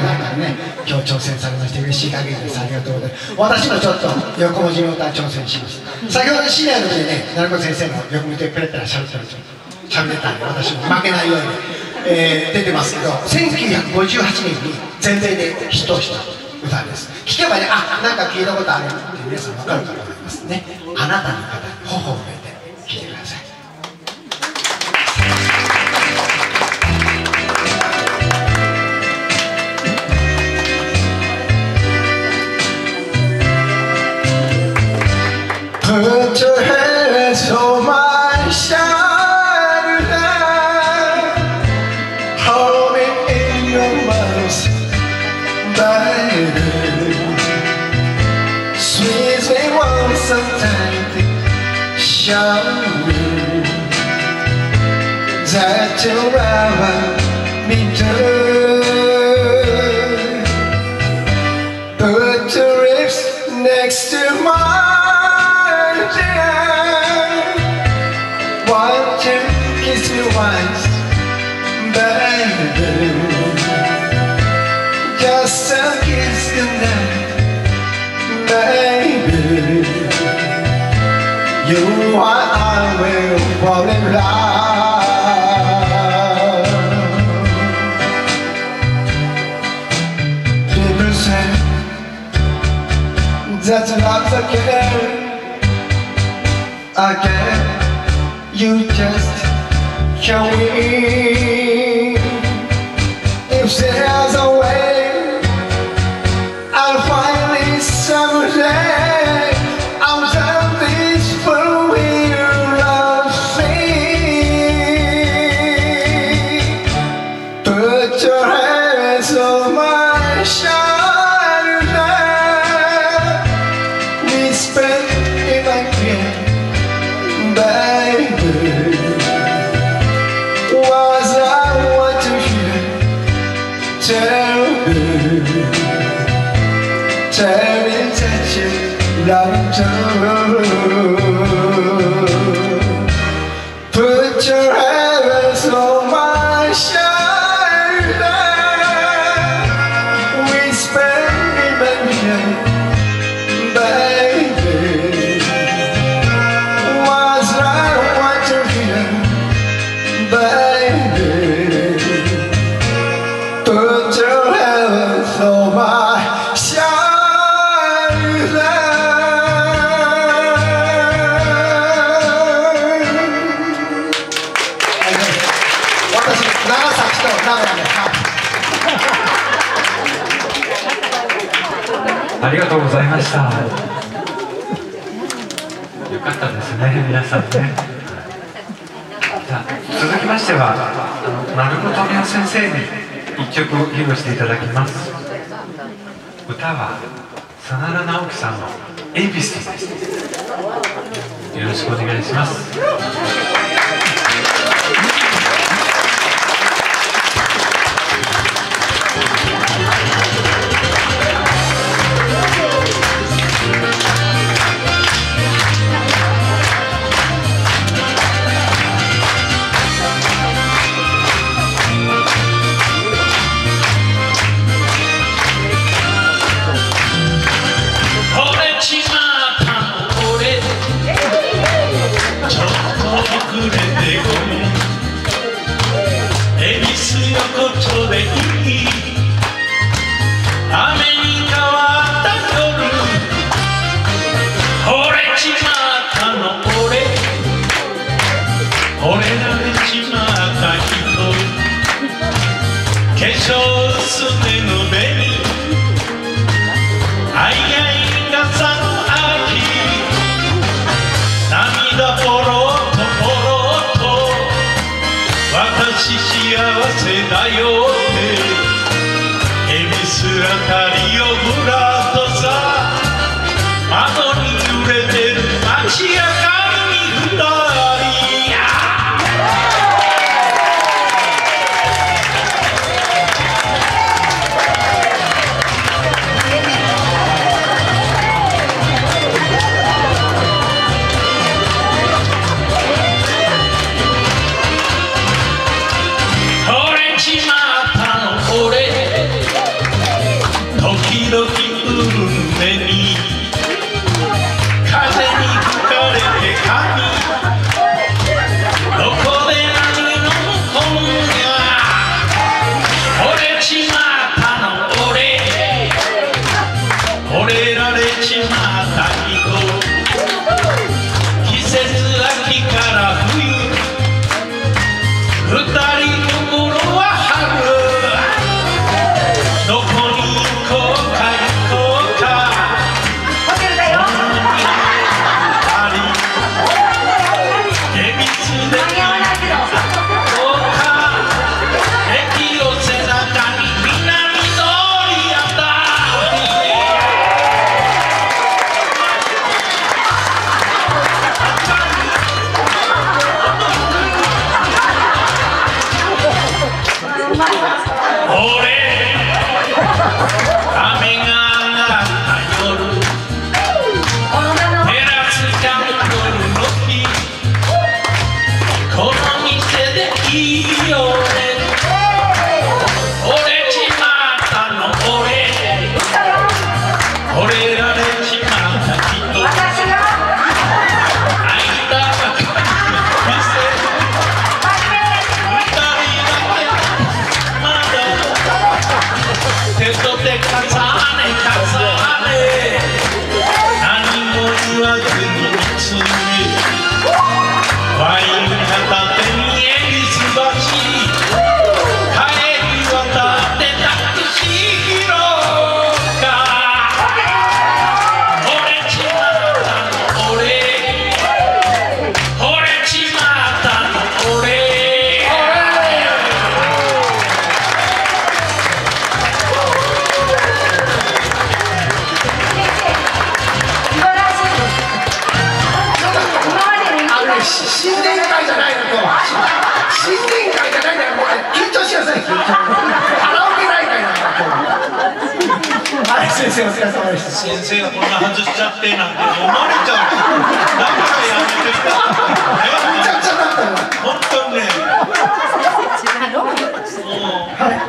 なんかね、今日挑戦されまして嬉しい限りです。ありがとうございます。私もちょっと横文字の歌挑戦します。先ほどシニアの時にね、鳴子先生の横文字でペラペラしゃべってたんで、私も負けないように、出てますけど、1958年に全米でヒットした歌です。聴けばね、あ、なんか聞いたことあるって皆さん分かるかと思いますね。あなたの方に頬を埋めて聴いてください。 Put your hands on my shoulder, hold me in your arms, baby. Squeeze me once and time, show me that you'll ever me too. Put your lips next to mine. Want to kiss you once, baby. Just a kiss tonight, baby. You and I will fall in love. People say that love's a killer. Again, you just show me. If there's a way, I'll find it someday. I'll tell this fool you love me. Put your hands on my shoulder. Whisper in my ear, baby, was I want to hear? Tell me that you love too. Put your hands on my shoulder, whisper in my ear, baby. Baby, put your hands on my shoulder. I ありがとうございました。よかったですね、皆さんね。続きましては鳴子富夫先生に一曲披露していただきます。歌は真田ナオキさんの「エビス」です。よろしくお願いします。 胸に風に吹かれて髪どこで何飲む今夜惚れちまったの俺惚れられちまった人季節秋から冬二人の頃は春どこに行こうか行こうかホテルだよ恵比寿で間に合わないけど駅を背中に南通りやった俺雨が上がった夜テラスジャングルの日この店でいいよね惚れちまったの俺惚れられちまった人開いたばかりの店二人だけまだ手と手重ね何も言わずに見つめワイン片手に恵比寿橋帰り渡ってタクシー拾おうか惚れちまったの俺惚れちまったの俺新年会じゃないの今日は新年会じゃないんだからもう緊張しなさい緊張カラオケ大会なんだ今日ははい先生お疲れ様でした先生がこんな外しちゃってなんて思われちゃう